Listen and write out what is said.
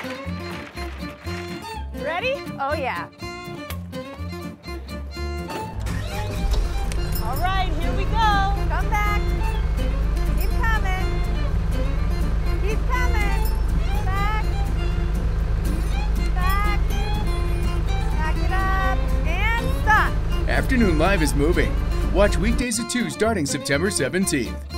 Ready? Oh, yeah. All right, here we go. Come back. Keep coming. Keep coming. Back. Back. Back it up. And stop. Afternoon Live is moving. Watch weekdays at 2 starting September 17th.